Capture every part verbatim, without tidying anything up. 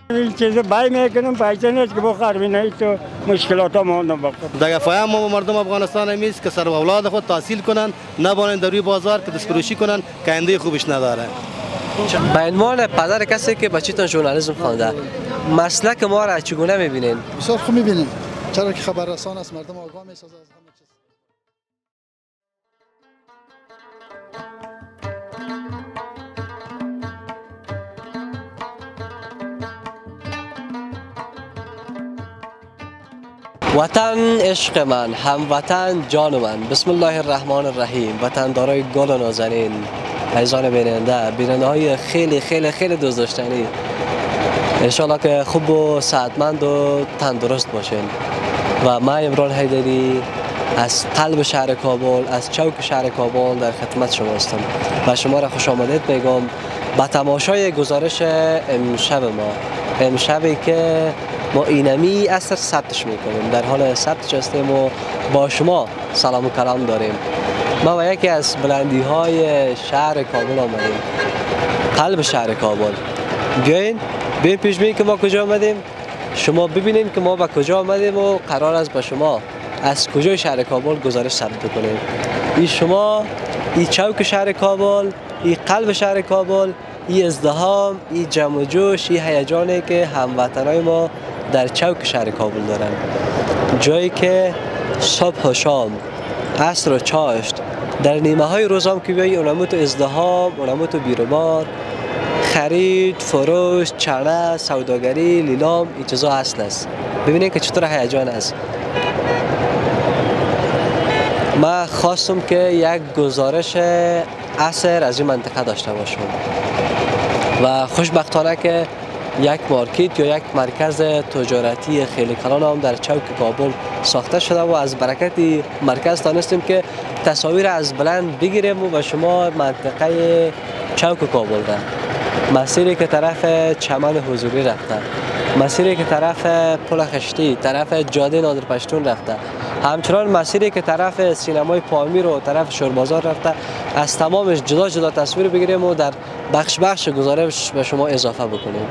این چیز بای میکنم پیسه نیست که بخور بینید تو مشکلات ما نباشه. دیگه فهم ما مردم افغانستان همیست که سر و اولاد خود تحصیل کنن، نبانند در روی بازار که دستفروشی کنن که آینده خوبش نداره. به عنوان پدر کسی که بچه‌تان ژورنالیسم خوانده، مسلک ما را چگونه می‌بینین؟ بسیار خوب می‌بینیم. چرا که خبررسان است، مردم آگاه می‌سازد از همه چیز. وطن عشق من، هموطن جان من. بسم الله الرحمن الرحیم. وطن دارای گل و نازنین، عزیزان بیننده، بیننده های خیلی خیلی خیلی دوست داشتنی، انشالله که خوب و صحتمند و تندرست باشین. و من عمران حیدری از قلب شهر کابل، از چوک شهر کابل در خدمت شما هستم و شما را خوش آمدید میگم به تماشای گزارش امشب ما. امشبی که ما اینمی اثر ثبتش میکنیم، در حال ثبتش هستیم و با شما سلام و کلام داریم. ما و یکی از بلندی های شهر کابل آمدیم، قلب شهر کابل. بیاین بیاین پیش بینیم که ما کجا آمدیم، شما ببینیم که ما به کجا آمدیم و قرار است به شما از کجای شهر کابل گزارش ثبت کنیم. این شما، این چوک شهر کابل، این قلب شهر کابل، این ازدحام، این جمع و جوش، این هیجانی که هموطنای ما در چوک شهر کابل دارن، جایی که صبح و شام، عصر و چاشت، در نیمه های روز هم که بیایی اونمو تو ازدحام، اونمو تو بیروبار، خرید، فروش، چانه، سوداگری، لیلام، این چیزا اصل است. ببینید که چطور هیجان است. من خواستم که یک گزارش عصر از این منطقه داشته باشم و خوشبختانه که یک مارکت یا یک مرکز تجارتی خیلی کلان هم در چوک کابل ساخته شده و از برکت مرکز دانستیم که تصاویر از بلند بگیریم و به شما منطقه چوک کابل ده، مسیری که طرف چمن حضوری رفته، مسیری که طرف پل خشتی، طرف جاده نادر پشتون رفته، همچنان مسیری که طرف سینمای پامیر و طرف شوربازار رفته، از تمامش جدا جدا تصویر بگیریم و در بخش بخش گزارش به شما اضافه بکنیم.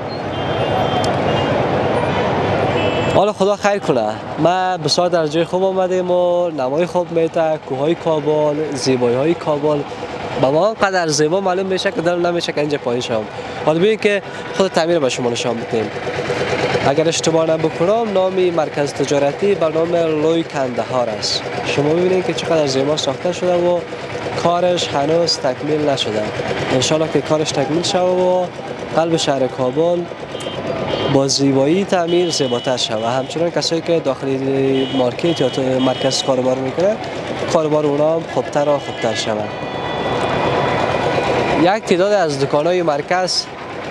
حالا خدا خیر کنه. ما بسیار در جای خوب آمدیم و نمای خوب میته، کوههای کابل، زیبایی های کابل با ما قدر زیبا معلوم میشه که دلم نمیشه که اینجا پایین شم. حالا ببین که خود تعمیر به شما نشان بدیم. اگر اشتباه نبکنم نامی مرکز تجارتی به نام لوی کندهار است. شما ببینید که چقدر زیبا ساخته شده و کارش هنوز تکمیل نشده. انشالله که کارش تکمیل شود و قلب شهر کابل با زیبایی تعمیر زیباتر شود. همچنان کسایی که داخل مارکت یا تو مرکز کاروبار میکنه، کاروبار اونا هم خوبتر و خوبتر شود. یک تعداد از دکان‌های مرکز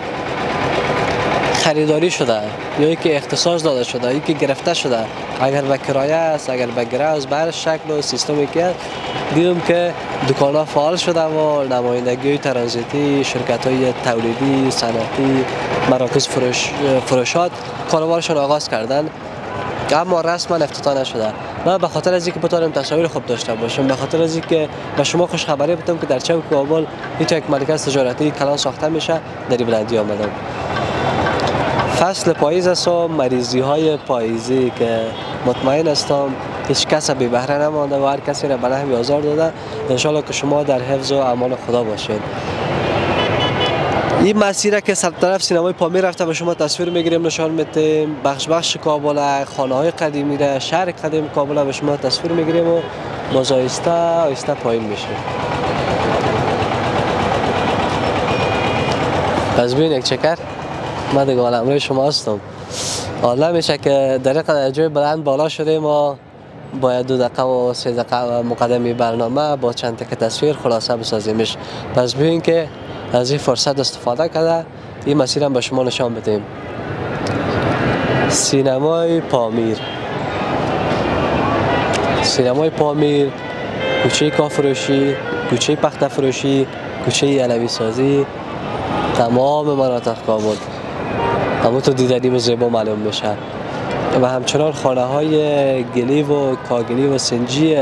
خریداری شده یا یکی اختصاص داده شده، یکی گرفته شده، اگر به کرایه است، اگر به گره است، بر شکل و سیستمی که دیدم که دکان‌ها فعال شده و نمایندگی ترانزیتی، شرکت‌های تولیدی، صنعتی، مراکز فروش فروشات کاروبارشون آغاز کردن، اما رسما افتتاح نشده. من به خاطر از اینکه بتونم تصاویر خوب داشته باشم، به خاطر از اینکه به شما خوش خبری بدم که در چوک کابل یک مرکز تجارتی کلان ساخته میشه، در این بلندی آمدم. فصل پاییز است و مریضی های پاییزی که مطمئن هستم هیچ کس بی بهره نمانده و هر کسی را به نحوی آزار داده. انشالله که شما در حفظ و امان خدا باشید. این مسیر که سمت طرف سینمای پامیر رفته به شما تصویر میگیریم، نشان میدیم، بخش بخش کابل، خانه های قدیمی را، شهر قدیم کابل به شما تصویر میگیریم و باز آهسته آهسته پایین میشیم. پس ببین یک چکر من دیگه حالا امروی شما هستم. حالا میشه که در قدر جای بلند بالا شده ما باید دو دقیقه و سه دقیقه مقدمی برنامه با چند تک تصویر خلاصه بسازیمش. پس ببین که از این فرصت استفاده کرده این مسیر هم به شما نشان بدیم. سینمای پامیر، سینمای پامیر، کوچه کافروشی، کوچه پخته فروشی، کوچه علوی سازی، تمام مناطق کابل اما تو دیدنی زیبا معلوم میشه و همچنان خانه های گلی و کاگلی و سنجی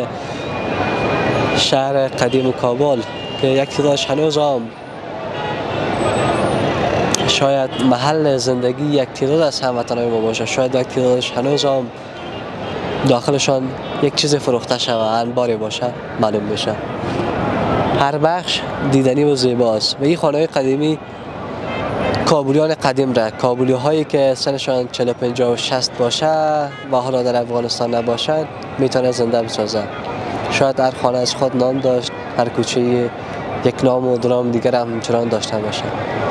شهر قدیم کابل که یک تعدادش هنوز هم شاید محل زندگی یک تعداد از هموطنان ما باشه، شاید یک تعدادش هنوز هم داخلشان یک چیز فروخته شده انباری باشه معلوم بشه. هر بخش دیدنی و زیباست و این خانه قدیمی کابلیان قدیم را، کابلی هایی که سنشان چهل و پنج و شصت باشه و حالا در افغانستان نباشند میتونه زنده بسازه. شاید هر خانه از خود نام داشت، هر کوچه یک نام و دو نام دیگر هم همچنان داشته باشه.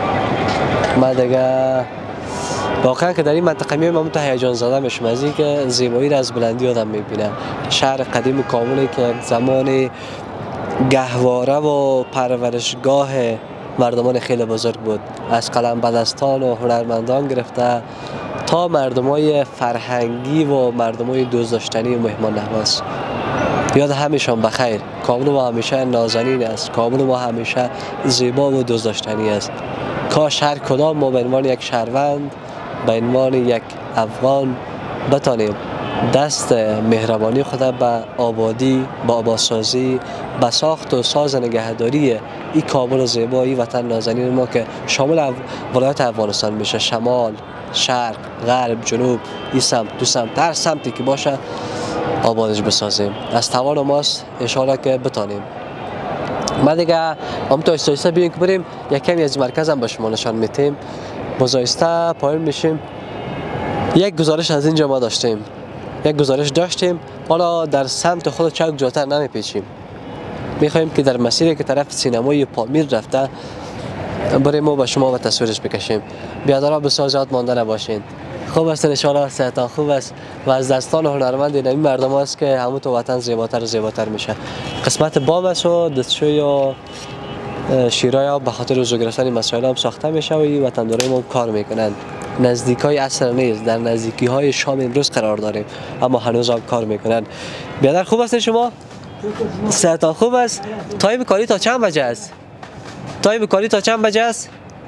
من دیگه واقعا که در این منطقه میام من هیجان زده میشم از اینکه زیبایی را از بلندی آدم میبینه. شهر قدیم و کابلی که زمان گهواره و پرورشگاه مردمان خیلی بزرگ بود، از قلم بدستان و هنرمندان گرفته تا مردمای فرهنگی و مردمای دوست داشتنی و مهمان نواز. یاد همیشان بخیر. کابل ما همیشه نازنین است، کابل ما همیشه زیبا و دوست داشتنی است. کاش هر کدام ما به عنوان یک شهروند، به عنوان یک افغان بتانیم دست مهربانی خود به آبادی، با آبادسازی، به ساخت و ساز نگهداری این کابل زیبایی وطن نازنین ما که شامل ولایت افغانستان میشه، شمال، شرق، غرب، جنوب، این سمت، دو سمت، هر سمتی که باشه آبادش بسازیم. از توان ماست ان شاءالله که بتانیم. ما دیگه هم تا ایستا بیایم که بریم یک کمی از مرکز هم به شما نشان میتیم. بازایسته پایین میشیم. یک گزارش از اینجا ما داشتیم. یک گزارش داشتیم. حالا در سمت خود چوک جاتر نمیپیچیم. میخوایم که در مسیری که طرف سینمای پامیر رفته بریم و به شما و تصویرش بکشیم. بیادرها بسیار زیاد مانده نباشین. خوب است ان شاءالله، صحتان خوب است و از دستان هنرمند این مردم است که همون تو وطن زیباتر و زیباتر میشه. قسمت بام است و دستشوی و شیرای به خاطر روزو گرفتن مسائل هم ساخته میشه و این وطندارای ما کار میکنن. نزدیکای عصر نیست، در نزدیکی های شام امروز قرار داریم اما هنوز هم کار میکنن. بیادر خوب است شما؟ صحتان خوب است؟ تایم کاری تا چند بجه است؟ تایم کاری تا چند بجه است؟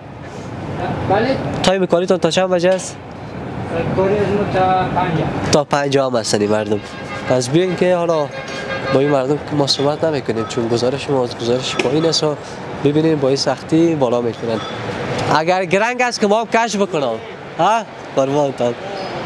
بله. تایم کاری تا چند بجه است؟ کاری از ما تا پنجاه. تا پنجاه هم هستن مردم. پس بیاین که حالا با این مردم که ما صحبت نمیکنیم چون گزارش ما از گزارش پایین است و ببینیم با این سختی بالا میکنن. اگر گرنگ است که ما هم کشف بکنم. ها؟ قربانتان.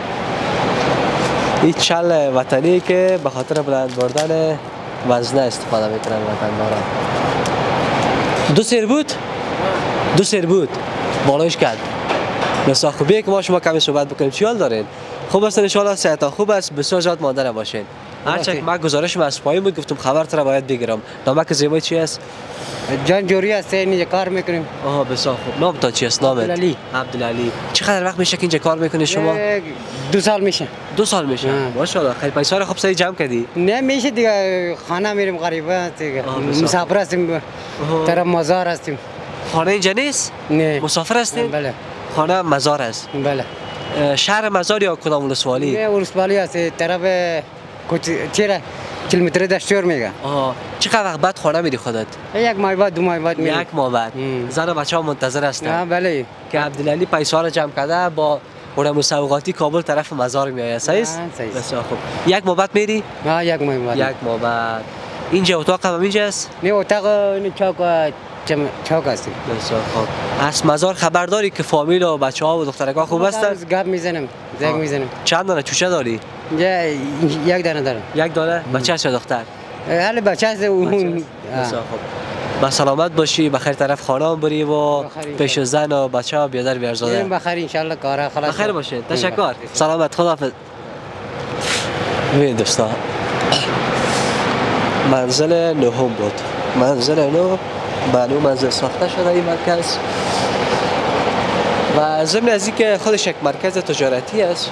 این چل وطنی که به خاطر بلند بردن وزنه استفاده میکنن وطندارا. دو سیر بود؟ دو سیر بود. بالایش کرد. بسیار خوبیه که ما شما کمی صحبت بکنیم. چی حال دارین؟ خوب است ان شاءالله، صحتان خوب است، بسیار زیاد مانده نباشین. هرچند من گزارشم از پایین بود گفتم خبرت را باید بگیرم. نامک زیبایی چی است؟ جان جوری است، اینجا کار میکنیم. آها بسیار خوب. نام تا چی است نامت؟ عبدالعلی. عبدالعلی. چقدر وقت میشه که اینجا کار میکنی شما؟ دو سال میشه. دو سال میشه. ماشاءالله. خیلی پیسه را خوب سری جمع کردی؟ نه میشه دیگه، خانه میریم غریبه دیگه. مسافر هستیم. طرف مزار هستیم. خانه اینجا نیست؟ نه. مسافر هستین؟ بله. خانه مزار است. بله. شهر مزار یا کدام ولسوالی؟ نه ولسوالی است، طرف چیره کیلومتر دستور میگه. آها. چقدر وقت بعد خانه میری خودت؟ یک ماه بعد، دو ماه بعد میریم. یک ماه بعد. زن و بچه‌ها منتظر هستن. بله. که عبدالعلی پیسه را جمع کرده با اون مسابقاتی کابل طرف مزار میآید. صحیح است؟ بسیار خوب. یک ماه بعد میری؟ ها یک ماه بعد. یک ماه بعد. اینجا اتاق هم اینجاست؟ نه اتاق این چوک چوک است. بسیار خوب. از مزار خبر داری که فامیل و بچه‌ها و دخترک‌ها خوب هستن؟ گپ میزنم، زنگ میزنم. چند دانه چوچه داری؟ یک دانه دارم. یک دانه؟ بچه است یا دختر؟ حالا بچه است اون. بسیار خوب. با سلامت باشی، بخیر طرف خانه بری و پیش زن و بچه‌ها بیادر بیارزاده. بخیر ان شاء الله کارا خلاص. بخیر باشه. تشکر. سلامت، خداحافظ. ببین دوستا، منزل نهم بود. منزل نو بانو منزل ساخته شده این مرکز و ضمن از اینکه خودش یک مرکز تجارتی است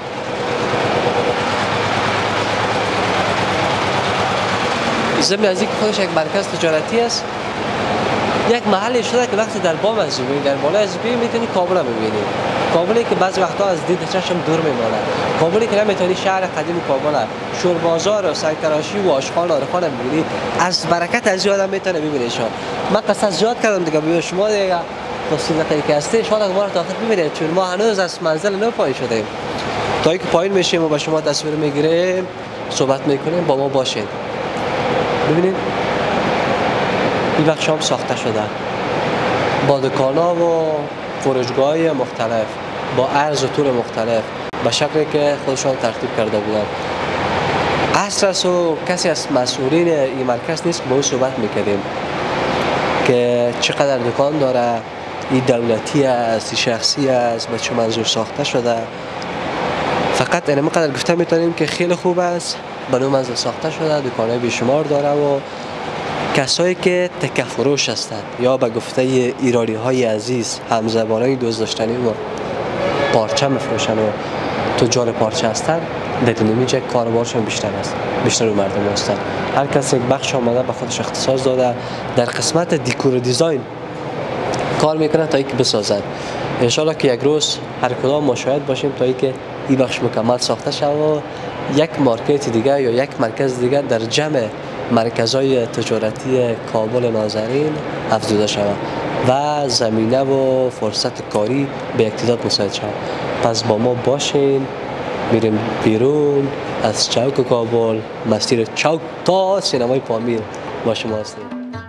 ضمن از اینکه خودش یک مرکز تجارتی است یک محلی شده که وقتی در بام از ببینی، در بالا از ببینی میتونی کابل ببینی. کابلی که بعضی وقتا از دید چشم دور میمونه. کابلی که نمیتونی شهر قدیم کابل، شور بازار و سنگتراشی و آشخان و آرخان ببینی. از برکت از یادم میتونه ببینی شما. من قصد زیاد کردم دیگه به شما دیگه تصویر دقیقی هستی شما ما رو تا آخر ببینید چون ما هنوز از منزل نو پایین شدیم. تا اینکه پایین میشیم و با شما تصویر میگیریم، صحبت میکنیم، با ما باشین. ببینید این بخش هم ساخته شده با دکانا و فروشگاه مختلف با عرض و طول مختلف به شکلی که خودشان ترتیب کرده بودند. عصر و کسی از مسئولین این مرکز نیست که با او صحبت میکردیم که چقدر دکان داره، این دولتی است، این شخصی است، به چه منظور ساخته شده. فقط اینم قدر گفته میتونیم که خیلی خوب است، به نوع منظور ساخته شده، دکانهای بیشمار داره و کسایی که تکه فروش هستند یا به گفته ایرانی های عزیز همزبانای دوست داشتنی و پارچه میفروشن و تجار پارچه هستند، در اینجا کاروبارشون بیشتر است، بیشتر رو مردم هستند. هر کسی یک بخش آمده به خودش اختصاص داده در قسمت دیکور و دیزاین کار میکنه تا اینکه بسازن. ان شاءالله که یک روز هر کدام ما شاهد باشیم تا اینکه این بخش مکمل ساخته شود و یک مارکت دیگه یا یک مرکز دیگه در جمع مرکزهای تجارتی کابل نازنین افزوده شود و زمینه و فرصت کاری به یک تعداد مساعد شود. پس با ما باشین، میریم بیرون از چوک کابل، مسیر چوک تا سینمای پامیر با شما هستیم.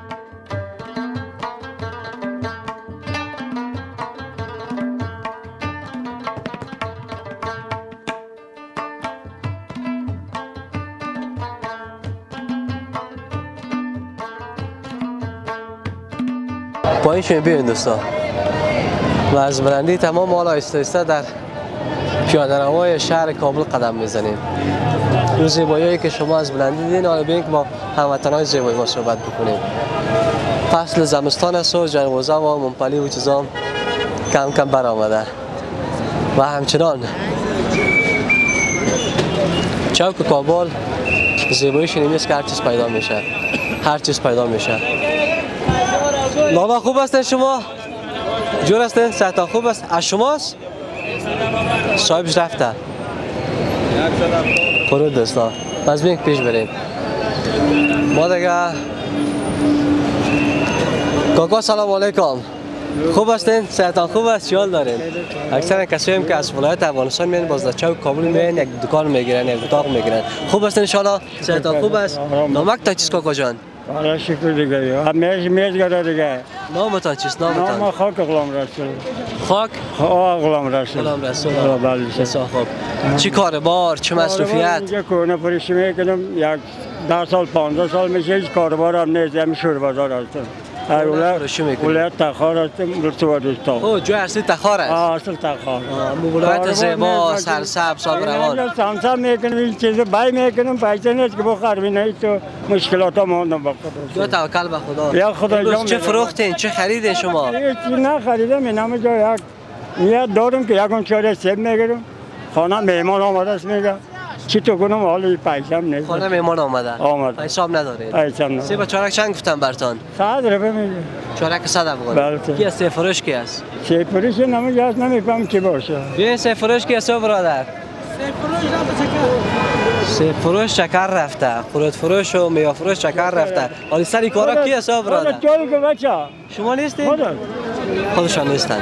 پایین شما بیاین دوستان و از بلندی تمام حالا آهسته آهسته در پیاده روی شهر کابل قدم میزنیم. اون زیبایی‌هایی که شما از بلندی دیدین، حالا بیاین که با هموطنان زیبای ما صحبت بکنیم. فصل زمستان است و جنگوزه و منپلی و چیزا کم کم برآمده و همچنان چوک کابل زیباییش این است که هر چیز پیدا میشه، هر چیز پیدا میشه. بابا خوب هستین شما؟ جور هستین؟ صحتان خوب است؟ از شماست؟ صاحبش رفته؟ پرو دوستا بس بینک پیش بریم. ما دیگه کاکا سلام علیکم. خوب هستین؟ صحتان خوب است؟ چیال دارین؟ اکثر کسایی هم که از ولایت افغانستان میان باز در چوک کابل میان یک دکان میگیرن، یک اتاق میگیرن. خوب هستین ان شاء الله؟ صحتان خوب است؟ نامک تا چیز کاکا جان؟ آره شکر دیگه. هم میز میز گره دیگه. نام تا چیست؟ نام تا؟ نام خاک غلام رسول. خاک؟ آه غلام رسول. غلام رسول. بله. بسیار خوب. چی کار بار؟ چه مصروفیت؟ اینجا کونه فروشی میکنم. یک ده سال پانزده سال میشه هیچ کاروبار هم نیست. همین شور بازار هستم. ولایت تخار هستم. رسوا دوستا. او جو اصلی تخار است. آه اصل تخار. ولایت زیبا، سرسبز، آب روان. سمسم میکنم این چیزا بای میکنم پیسه نیست که بخرم نه تو مشکلات ها ماندم با خدا. تو توکل به خدا. یا خدا جان. چه فروختین؟ چه خریدین شما؟ چی نه خریدم این همه جا یک نیت دارم که یکم چاره سیب میگیرم. خانه مهمان آمده است میگه چی تو کنم حالا پیسه هم نیست. خانه مهمان آمده. آمده. حساب ندارید. حساب ندارید. سه با چارک چند گفتم برتان؟ صد روپیه میگه. چارک صد افغان. بله. کی است سه فروش کی است؟ سه فروش نمیگه از نمیفهم کی باشه. بیا سه فروش کی است برادر؟ سه فروش رفته چکر. سه فروش چکر رفته. خورد فروش و میوه فروش چکر رفته. حالا سری کارا کی است برادر؟ چال که بچا. شما نیستید؟ خودم. خودشان نیستن.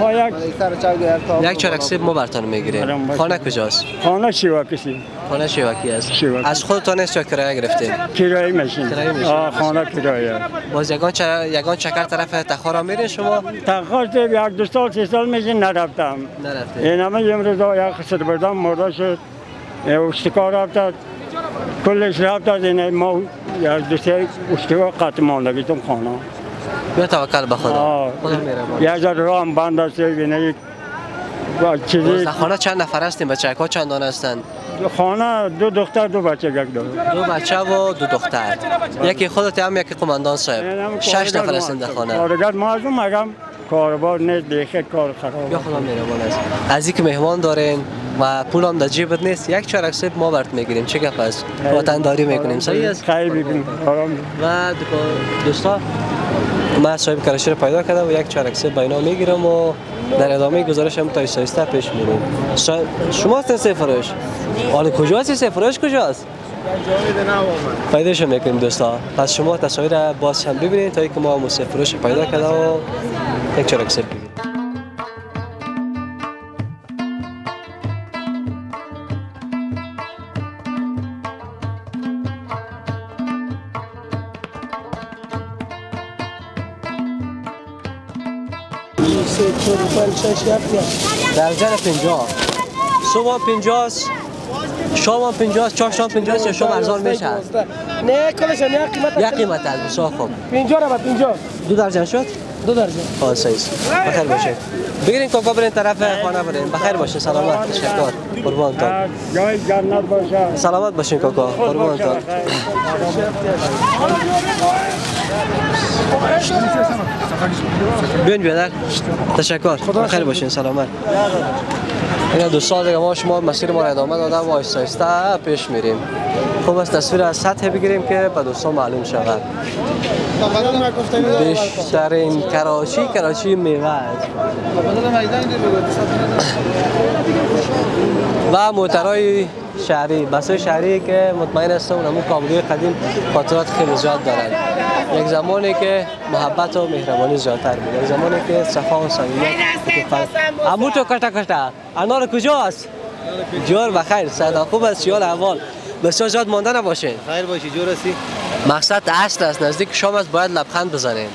یک یک چارک سیب ما برتان میگیریم. خانه کجاست؟ خانه شیواکی. خانه شیواکی است. شیواکی. از خودتان است یا کرایه گرفتین؟ کرایه میشین. کرایه میشین. آه خانه کرایه. باز یگان چ... یگان چکر طرف تخار میرین شما؟ تخار ته یک دو سال سه سال میشین نرفتم. نرفتین. این همه امروز یک خسر بردم مرده شد. اشتکار رفت. کلش رفت از این ما یک دو سه اشتکار قطع ماندگیتم خانه. بیا توکل به خدا. خدا میره. یک جا راه هم بند است ببینید. چیزی خانه چند نفر هستین؟ بچه‌ها چند دانه هستن؟ خانه دو دختر دو بچه یک داره. دو بچه و دو دختر. یکی خودت هم یکی قماندان صاحب. شش نفر هستین در خانه. کارگر ما از اون مگم کاربار نیست دیگه کار خراب. یا خدا مهربان است. از اینکه مهمان دارین و پول هم در جیبت نیست یک چارک سیب ما برات میگیریم. چه گپ است؟ وطن داری میکنیم. صحیح است. خیلی ببین آرام. و دوستا ما صاحب کرشی رو پیدا کردم و یک چارک سیب بینا میگیرم و در ادامه گزارش هم تا ایستا پیش میریم. شما هستین سه فروش؟ حالا کجاست سه فروش کجاست؟ پیداش میکنیم دوستا. پس شما تصاویر باز هم ببینید تا اینکه ما سه فروش پیدا کردم و یک چارک سیب بگیریم. سه چهار پنج شش هفت درجن پنجاه صبح پنجاه شام پنجاه چهار شام پنجاه یا شام ارزان میشه نه کلش نه قیمت یک قیمت است بسیار خوب پنجاه را با پنجاه دو درجن شد دو درجه ها صحیح بخیر باشید بگیرین کاکا برین طرف خانه برین بخیر باشین سلامت تشکر قربانتون جای جنت باشه سلامت باشین کاکا قربانتون بیاین بیادر تشکر بخیر باشین سلامت این دوستان دیگه ما شما مسیر ما را ادامه داده و آهسته آهسته پیش میریم خوب است تصویر از سطح بگیریم که به دوستان معلوم شود بیشترین کراچی کراچی میوه است و موترهای شهری بسای شهری که مطمئن هستم اونمون کابلی قدیم خاطرات خیلی زیاد دارند یک زمانی که محبت و مهربانی زیادتر بود یک زمانی که صفا و صمیمیت عمو تو کتا کتا انار کجاست جور بخیر صدا خوب است یال احوال بسیار زیاد مانده نباشین خیر باشی جور هستی مقصد عصر است نزدیک شام است باید لبخند بزنیم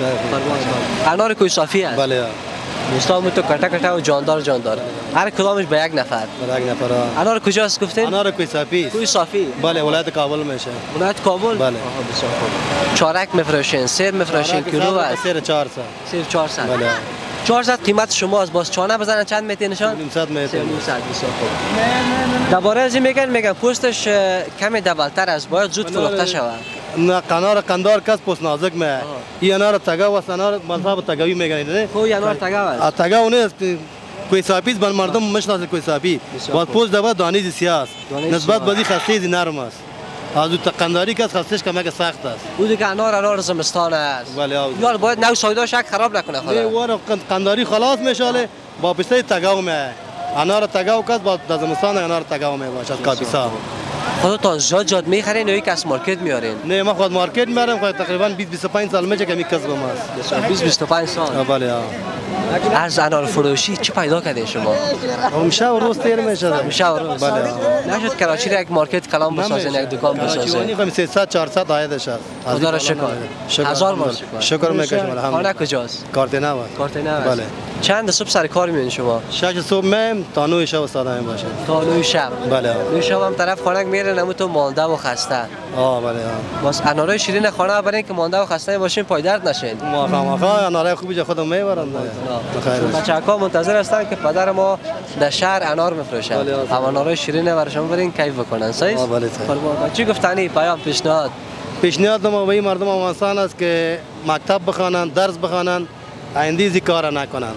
انار کوی صافی است بله دوستان تو کتا کتا و جاندار جاندار هر کدامش به یک نفر به یک نفر انار کجاست گفتین انار کوی صافی کوی صافی بله ولایت کابل میشه ولایت کابل بله بسیار خوب چارک میفروشین سیر میفروشین کیلو است سیر چهارصد سیر چهارصد بله چهارصد قیمت شما از باز چانه بزنن چند میتینشان نیم میتین نیم ساعت بسیار خوب درباره از این میگن میگن پوستش کمی دبلتر است باید زود فروخته شود نه قنار قندار کس پوست نازک می این انار تگاو است انار مذهب تگاوی میگن نه کو انار تگاو است تگاو نه کوی صافی بر مردم مشناسه کوی صافی با پوست دوا دانیز سیاه است نسبت بدی خسته نرم است از تو قنداری کس خستش کمک سخت است او دیگه انار انار زمستان است بله یار باید نو سایدا شک خراب نکنه خدا نه وره قنداری خلاص میشاله با پسته تگاو می انار تگاو کس با زمستان انار تگاو می باشه از کاپیسا خودتون زیاد زیاد میخرین یا یک از مارکت میارین نه ما خود مارکت میارم خود تقریبا بیست بیست و پنج سال میشه که می کسب ما بیست بیست و پنج سال بله از انار فروشی چی پیدا کردین شما میشه و روز تیر میشه میشه و روز بله نشد کراچی را یک مارکت کلام بسازین یک دکان بسازین کراچی سیصد چهارصد عایدش است خدا را شکر هزار بار شکر شکر میکنم الحمدلله خانه کجاست کارتنا و کارتنا بله چند صبح سر کار میین شما شش صبح میم تا نه شب استاد باشه تا نه شب بله نه شب هم طرف خانه میره نمو تو مانده و خسته آه بله باز انارای شیرین خانه برین که مانده و خسته باشین پایدرد نشین ما ما انارای خوبی جا خودم میبرن خیر بچه‌ها منتظر هستن که پدر ما در شهر انار میفروشه هم انارای شیرین برشون برین کیف بکنن صحیح بله چی گفتنی پیام پیشنهاد پیشنهاد ما به مردم افغانستان است که مکتب بخوانند درس بخوانند آینده زی کار نکنند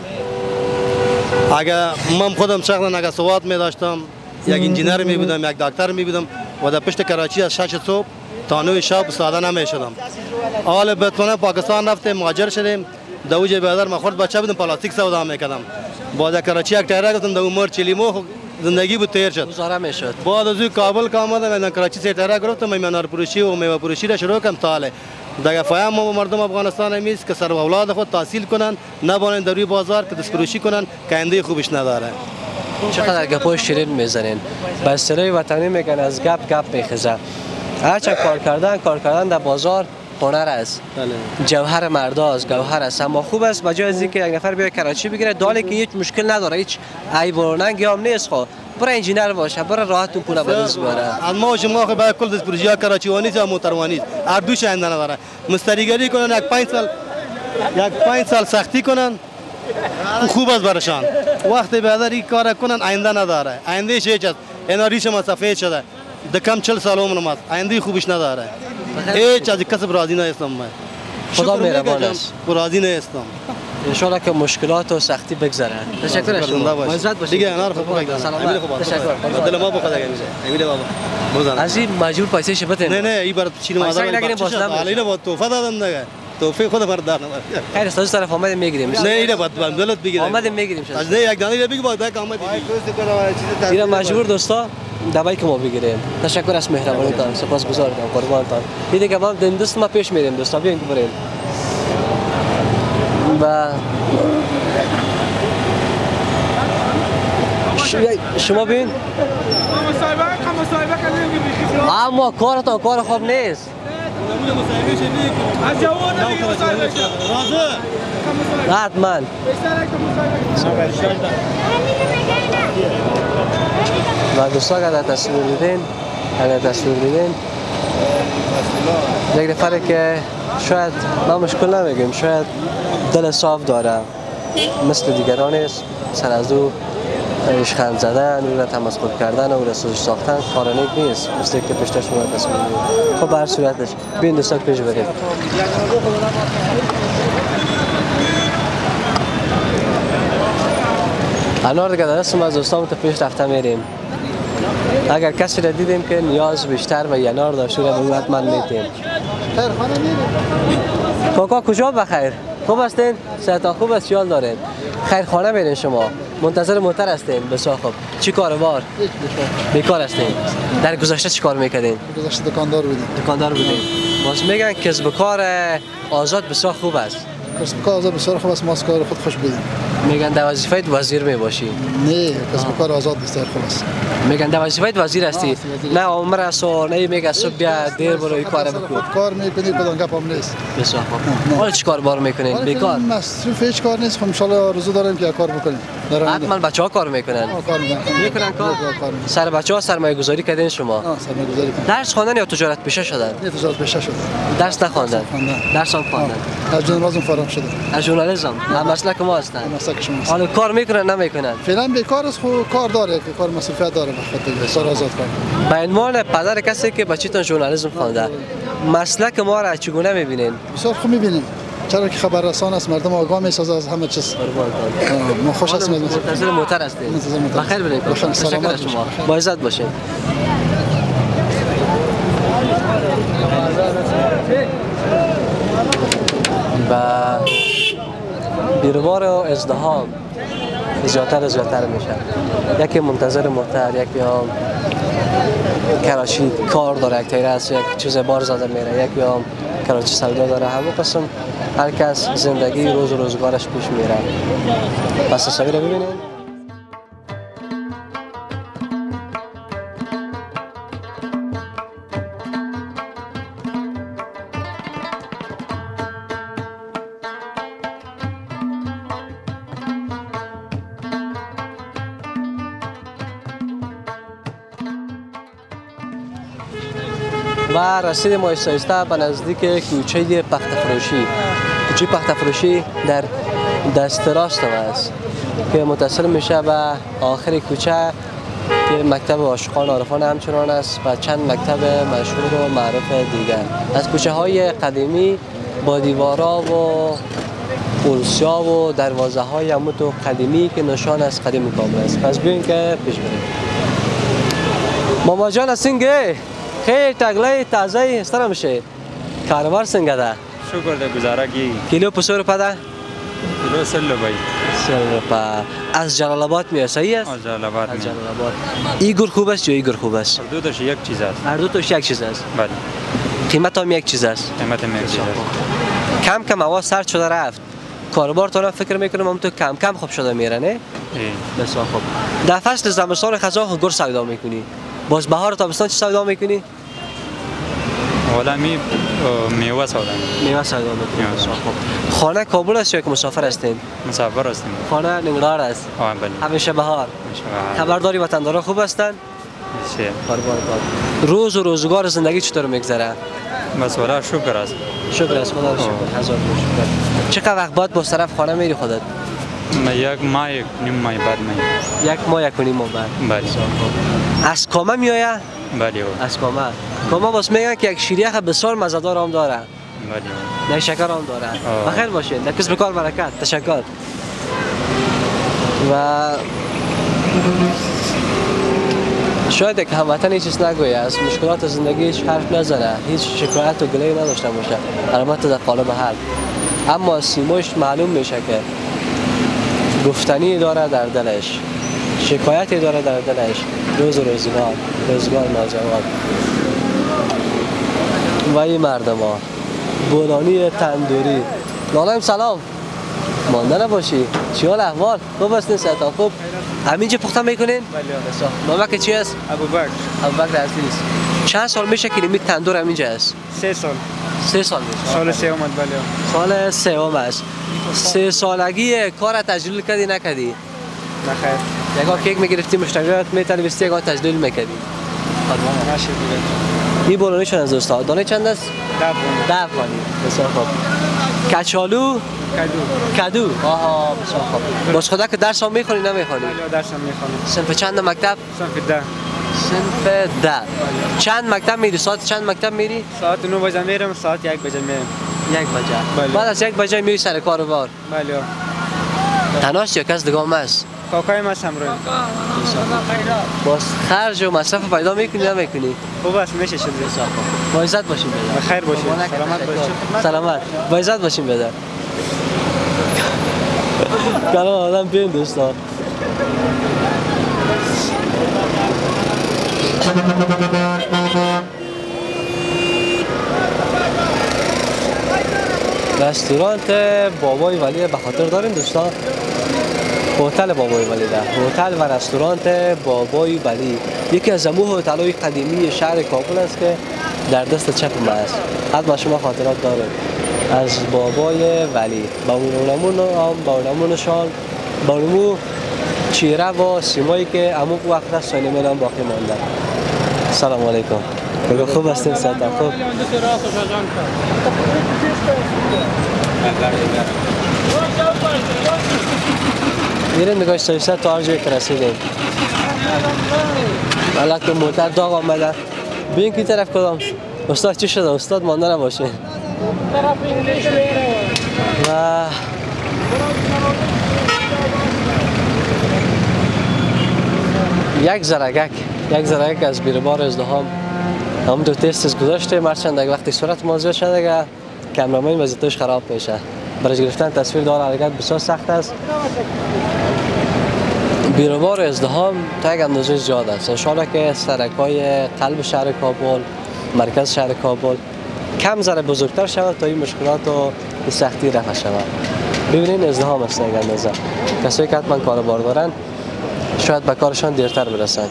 اگر من خودم شخصا اگر سواد می داشتم یک انجینر می بودم یک دکتر می بودم و در پشت کراچی از شش صبح تا نه شب ساده نمی شدم حال بتونه پاکستان رفتیم مهاجر شدیم دوجه بیادر ما خود بچه بودم پلاستیک سودا میکردم بعد کراچی یک تایر گفتم دو عمر چلیمو زندگی بود تیر شد گزاره میشد بعد از کابل که آمدم من کراچی سے تایر گرفتم من انار فروشی و میوه فروشی را شروع کردم تاله دیگه فهم ما مردم افغانستان میست که سر و اولاد خود تحصیل کنن نبانن در روی بازار که دست فروشی کنن که آینده خوبش نداره چقدر گپای شیرین میزنین به اصطلاح وطنی میگن از گپ گپ میخزه هرچند کار کردن کار کردن در بازار هنر است جوهر مرداست گوهر است اما خوب است بجای از اینکه یک نفر بیاد کراچی بگیره دالی که هیچ مشکل نداره هیچ عیب و ننگی هم نیست خو برای انجینر باشه برای راحت اون پول بدز بره از ما شما خو باید کل دست پروژه کراچیوانی یا موتروانی هر دوش آینده نداره مستریگری کنن یک پنج سال یک پنج سال سختی کنن خوب است برشان وقتی بعد این کار کنن آینده نداره آینده هیچ است اینا ریش ما سفید شده دکم چهل سال عمرم است آینده خوبش نداره هیچ از کسب راضی نیستم من خدا مهربان است راضی نیستم ان شاء الله که مشکلات و سختی بگذره تشکر از شما عزت باشید دیگه انار خوب بگذره تشکر دل ما بخدا امید بابا بزن از این مجبور پیسه شبت نه نه این برات چیز مادر نگیریم باز علینا با توفه دادم دیگه توفیق خود بردار خیر است از طرف آمد میگیریم نه اینو بعد دولت بگیریم آمد میگیریم از نه یک دانه بگی بعد یک آمد اینا مجبور دوستا دوایی که ما بگیریم تشکر از مهربانیتان سپاسگزارم قربانتان دیگه که ما دم دست ما پیش میریم دوستا بیاین که بریم و شما ببین اما کارتان کار خوب نیست حتما و دوستان اگر تصویر دیدین اگر تصویر دیدین یک نفره که شاید ما مشکل نمیگیم شاید دل صاف داره مثل دیگران است سر از او اشخند زدن او را تمسخر کردن او را سوژه ساختن کار نیک نیست مثل که پشتش شما تصویر دیدین. خب به هر صورتش بین دوستان پیش بریم. انار دیگه در دستم از دوستان تا پیش رفته میریم. اگر کسی را دیدیم که نیاز بیشتر به انار داشته را به حتما میتیم. کاکا کجا بخیر؟ خوب هستین؟ صحت خوب است یال دارین؟ خیر خانه میرین شما؟ منتظر موتر هستین؟ بسیار خوب. چی کار بار؟ بیکار هستین؟ در گذشته چی کار میکردین؟ گذشته دکاندار بودیم. دکاندار بودین. باز میگن کسب و کار آزاد بسیار خوب است. کسب و کار آزاد بسیار خوب است ما از کار خود خوش بودیم. میگن در وظیفه وزیر میباشی؟ نه کسب و کار آزاد بسیار خوب است. میگن در وظیفه وزیر هستی؟ نه عمر است و نه میگه صبح بیا دیر برو این کار بکن. کار میکنی کدام گپ هم نیست. بسیار خوب. حالا چی کار بار میکنین؟ بیکار؟ مصروف هیچ کار نیست. خب ان شاء الله روزو داریم که کار بکنیم. حتما بچه‌ها کار میکنن. کار میکنن. میکنن کار. سر بچه‌ها سرمایه گذاری کردین شما؟ آه سرمایه گذاری کردن. درس خواندن یا تجارت پیشه شدن؟ نه تجارت پیشه شدن. درس نخواندن. درس هم خواندن. از ژورنالیسم فارغ شدم. از ژورنالیسم. هم مسلک ما هستن. مسلک شما. حالا کار میکنن نمیکنن؟ فعلا بیکار است خو کار داره که کار مسئولیت داره وقت دیگه سر آزاد کار. به عنوان پدر کسی که بچه‌تون ژورنالیسم خوانده مسلک ما را چگونه میبینین؟ بسیار خوب میبینیم. چرا که خبر رسان است مردم آگاه میسازه از همه چیز. ما خوش هستیم. منتظر موتر هستیم. بخیر برید. تشکر شما. با عزت باشین. و بیروبار و ازدحام زیادتر زیادتر میشه. یکی منتظر موتر یکی هم کراچی کار داره یک تیره است یک چیز بار زده میره یکی هم کراچی سودا داره همون قسم هر کس زندگی روز و روزگارش پیش میره. پس تصویر رو ببینید. و رسید ما ایسته به نزدیک کوچه پخت فروشی. کوچه پخت فروشی در دست راست است که متصل میشه به آخر کوچه که مکتب عاشقان عارفان همچنان است و چند مکتب مشهور و معروف دیگر از کوچه های قدیمی با دیوارا و ارسیا و دروازه های عمود و قدیمی که نشان از قدیم کابل است. پس بیاین که پیش بریم. ماما جان هستین؟ خیلی تگله تازه استرا میشه. کاروبار سنگه ده؟ شکر ده گزاره کی. کیلو پسور پده؟ کیلو سل روپی. سل روپی. از جلال آباد میاد صحیح است؟ از جلال آباد. از جلال آباد. ایگر خوب است یا ایگر خوب است؟ هر دو تاش یک چیز است. هر دو تاش یک چیز است. بله. قیمت هم یک چیز است. قیمت هم یک چیز است. کم کم آواز سرد شده رفت. کاروبار تو فکر میکنم هم تو کم کم خوب شده میره نه؟ بسیار خوب. در فصل زمستان خزان گر سودا میکنی. باز بهار تابستان چه سودا میکنی؟ والا می میوه سودا میوه سودا میکنی. خانه کابل است یا که مسافر هستین؟ مسافر هستیم. خانه ننگرهار است. آه بله. همیشه بهار. خبرداری وطندارا خوب هستن؟ چه؟ کاروبار کار. روز و روزگار زندگی چطور میگذره؟ بس والا شکر است. شکر است خدا شکر. هزار شکر. چقدر وقت بعد با طرف خانه میری خودت؟ یک ماه یک نیم ماه بعد می. یک ماه یک نیم ماه بعد. بله. از کامه میآیه؟ بله. از کامه. کامه باز میگن که یک شیریخ بسیار مزه‌دار هم داره. بله. نه شکر هم داره. بخیر باشین. در کسب کار برکت. تشکر. و شاید یک هموطن هیچ چیز نگویه از مشکلات زندگی هیچ حرف نزنه هیچ شکایت و گله‌ای نداشته باشه البته در قالب حل اما سیموش معلوم میشه که گفتنی داره در دلش شکایتی داره در دلش روز روزگار روزگار ناجواب و این مردم ها بولانی تندوری لالم سلام مانده نباشی چی حال احوال خوب هستین صحت خوب همینجا پخته میکنین؟ بله. نامه که چی است؟ ابوبکر. ابوبکر عزیز چند سال میشه که این تندور همینجا است؟ سه سال سه سال میشه. سال سه اومد بله سال سوم است. سه سالگی کار تجلیل کردی نکردی؟ نخیر یگاه کیک میگرفتی مشتریات میتونستی یگاه تجلیل میکردی؟ نشد دیگه این بولونی چند از دوستا؟ دانه چند است؟ ده بونه ده افغانی. بسیار خوب. کچالو؟ کدو کدو. آها بسیار خوب. باز خدا که درس هم میخونی نمیخونی؟ بله درسم میخوانم صنف چند مکتب؟ صنف ده صنف ده. چند مکتب میری؟ ساعت چند مکتب میری؟ ساعت نه بجه میرم ساعت یک بجه میرم یک بجه. بله. بعد از یک بجه میری سر کار و بار. بله تنهاست یا کس دیگه هم است؟ کاکای ما همراه باز خرج و مصرف پیدا میکنی نمیکنی؟ خوب است میشه شد با عزت باشیم بدر. بخیر باشید سلامت باشید سلامت. با عزت باشیم بدر. کلام آدم بین دوستان. رستورانت بابای ولی به خاطر داریم دوستان. هتل بابای ولی ده. هتل و رستورانت بابای ولی یکی از امو هتل‌های قدیمی شهر کابل است که در دست چپ ما است. حتما شما خاطرات دارید از بابای ولی. با اونمون هم با اونمونشان با اونمون چیره و سیمایی که امو وقت از سینما هم باقی مانده. سلام علیکم. بگو خوب هستین ساعت خوب. میریم نگاه سایسته تا هر جایی که رسیدیم. حالا که موتر داغ آمده. بین کی طرف کدام؟ استاد چی شده؟ استاد مانده نباشه. و یک زرگک یک زرگک از بیربار ازدهام هم دو تست گذاشته مرچند اگه وقتی صورت موضوع شده اگه کامرامین وضعیتش خراب میشه. برای گرفتن تصویر دار حرکت بسیار سخت است. بیروبار ازدهام تا یک اندازه زیاد است. انشاءالله که سرک‌های قلب شهر کابل، مرکز شهر کابل کم ذره بزرگتر شود تا این مشکلات و این سختی رفع شود. ببینید ازدهام است یک اندازه. کسایی که حتما کاروبار دارن شاید به کارشان دیرتر برسند.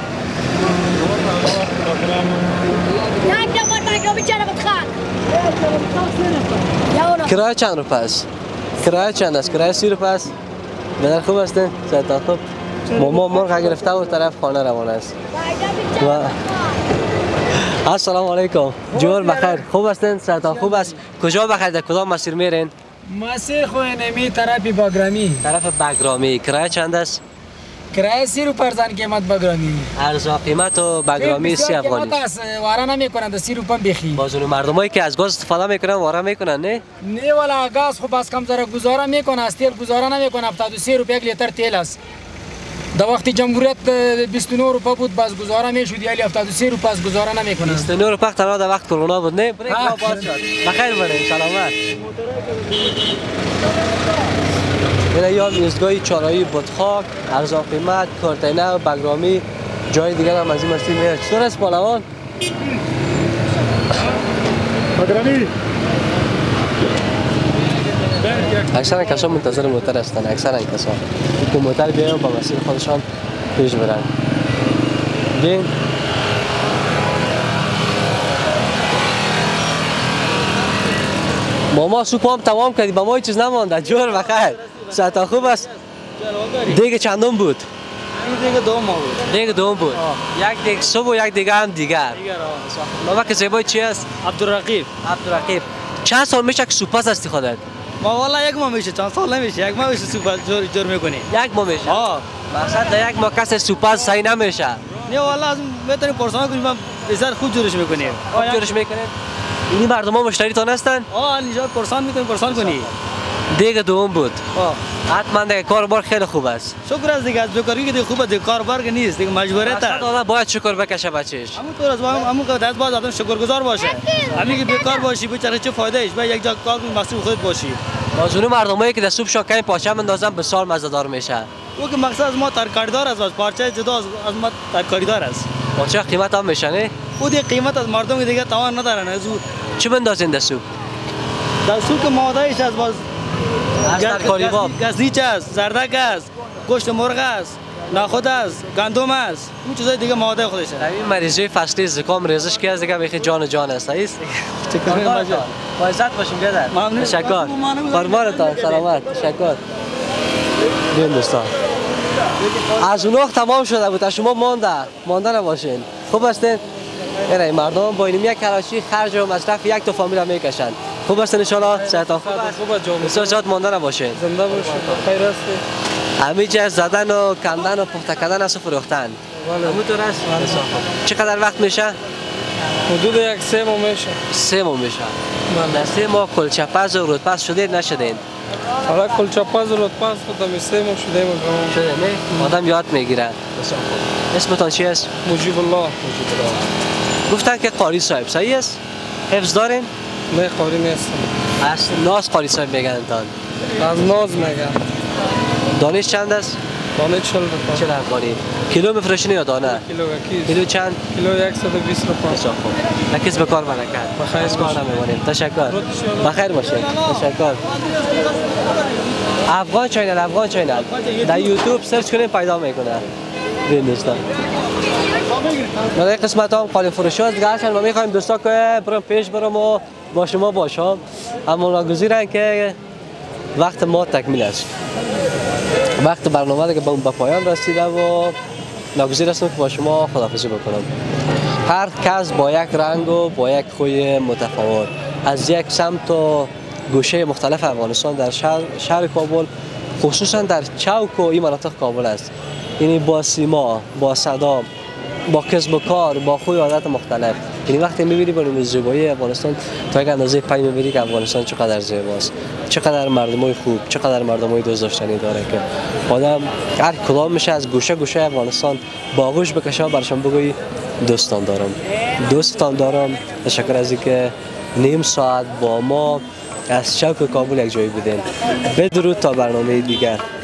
کرایه چند روپه است؟ کرایه چند است؟ کرایه سی روپه است؟ بدر خوب هستین؟ سایتان خوب؟ ماما مرغ گرفته و طرف خانه روانه است. و السلام علیکم. جور بخیر. خوب هستین؟ سایتان خوب است؟ کجا بخیر در کدام مسیر میرین؟ مسیر خوینمی طرف باگرامی طرف باگرامی. کرایه چند است؟ کرایه سی روپه زن قیمت باگرامی. ارزا قیمت و باگرامی سی افغانی. واره نمیکنند سی روپه بخی. بازون مردمایی که از گاز استفاده میکنن واره میکنن نه؟ نه والا گاز خوب از کم ذره گزاره میکنه از تیل گزاره نمیکنه. هفتاد و سه روپه یک لیتر تیل است. در وقتی جمهوریت بیست و نه روپه بود باز گزاره میشد ولی هفتاد و سه روپه از گزاره نمیکنه. بیست و نه روپه تنها در وقت کرونا بود نه؟ بخیر باشید. سلامت. این یا ایستگاه چهارراهی بتخاک، ارزان قیمت، کارتینه و باگرامی جای دیگر هم از این مسیر میره. چطور است پهلوان؟ باگرامی اکثر کسا منتظر موتر هستند. اکثر کسا که موتر بیاین با مسیر خودشان پیش برن. بین ماما سوپ هم تمام کردی با ما هیچ چیز نمانده. جور بخیر. ساعت خوب است؟ دیگه چندم بود؟ دیگه دوم بود. دیگه دوم بود. یک دیگه صبح و یک دیگه هم دیگر. ماما که زیبای چی است؟ عبدالرقیب. عبدالرقیب. چند سال میشه که سوپاس هستی خودت؟ ما والا یک ماه میشه چند سال نمیشه یک ماه میشه سوپاس جور جور میکنی. یک ماه میشه؟ آه. مقصد در یک ماه کسی سوپاس صحیح نمیشه. نه والا از میتونی پرسان کنیم بسیار خوب جورش میکنیم. خوب جورش میکنید؟ اینی مردم ها مشتریتان هستن؟ آه اینجا پرسان میکنیم پرسان کنی. دیگه دوم بود. آه. حتما دیگه کاربار خیلی خوب است. شکر از دیگه از بیکاری که دیگه خوبه دیگه کاربار که نیست دیگه مجبوریت است. آدم باید شکر بکشه بچه‌ش. همونطور از همون که دست باز آدم شکرگزار باشه. همین که بیکار باشی بچره چه فایده ایش؟ باید یک جا کار کنی مسئول خودت باشی. بازونو مردمایی که در سوپ شاکن پاچه مندازن بسیار مزه‌دار میشه. او که مقصد از ما ترکاریدار است پارچه جدا از ما ترکاریدار است. پاچه قیمت هم میشه نه؟ او دیگه قیمت از مردم دیگه توان ندارن از او. چی بندازین در سوپ؟ در سوپ که مادهش از باز از ترکاری باب گزنیچ است، زردک است، گوشت مرغ است، نخود است، گندم است، اون چیزای دیگه ماده خودش است. این مریضی فصلی زکام ریزش که از دیگه میخی جان جان است ایست. با عزت باشیم بیادر. تشکر. قربانتان سلامت. تشکر. بیاین دوستان. از اون وقت تمام شده بود. شما مانده. مانده نباشین. خوب هستین؟ این مردم با این یک کلاشی خرج و مصرف یک تا فامیل هم میکشن. خوب هستین ان شاء الله؟ صحتتان خوب است؟ خوب است جان. بسیار زیاد مانده نباشین. زنده باشین. خیر هستی؟ همه چیز زدن و کندن و پخته کردن است و فروختن. همونطور است؟ چقدر وقت میشه؟ حدود یک سه ماه میشه. سه ماه میشه. در سه ماه کلچه پز و رودپز شدید نشدین؟ حالا کلچه پز و رودپز خودم سه ماه شدیم. شده نه؟ آدم یاد میگیره. اسمتان چی است؟ مجیب الله. مجیب الله. گفتن که قاری صاحب صحیح است؟ حفظ دارین؟ نه قاری نیستم. از ناز قاری صاحب میگن تان؟ از ناز میگن. دانش چند است؟ دانه چهل روپیه. چهل افغانی. کیلو میفروشین یا دانه؟ کیلو کیلو. کیلو چند؟ کیلو صد و بیست روپیه. بسیار خوب. نکس به کار برکت. بخیر کار نمی‌مونیم. تشکر. بخیر باشید. تشکر. افغان چینل افغان چینل در یوتیوب سرچ کنید پیدا میکنه. ببین دوستان. در این قسمت هم قالین فروشی است دیگه هستن. ما میخوایم دوستا که برم پیش برم و با شما باشم. اما ناگزیرن که وقت ما تکمیل است. وقت برنامه دیگه به پایان رسیده و ناگزیر هستم که با شما خداحافظی بکنم. هر کس با یک رنگ و با یک خوی متفاوت از یک سمت و گوشه مختلف افغانستان در شهر, شهر کابل خصوصا در چوک و این مناطق کابل است. یعنی با سیما، با صدا، با کسب و کار، با خوی عادت مختلف. یعنی وقتی می‌بینی با این زیبایی افغانستان تا یک اندازه پای می‌بینی که افغانستان چقدر زیباست، چقدر مردمای خوب، چقدر مردمای دوست داشتنی داره که آدم هر کدام میشه از گوشه گوشه افغانستان با آغوش بکشه برشون بگویی دوستان دارم، دوستان دارم. تشکر از اینکه نیم ساعت با ما از چوک کابل یک جایی بودین. بدرود تا برنامه دیگر.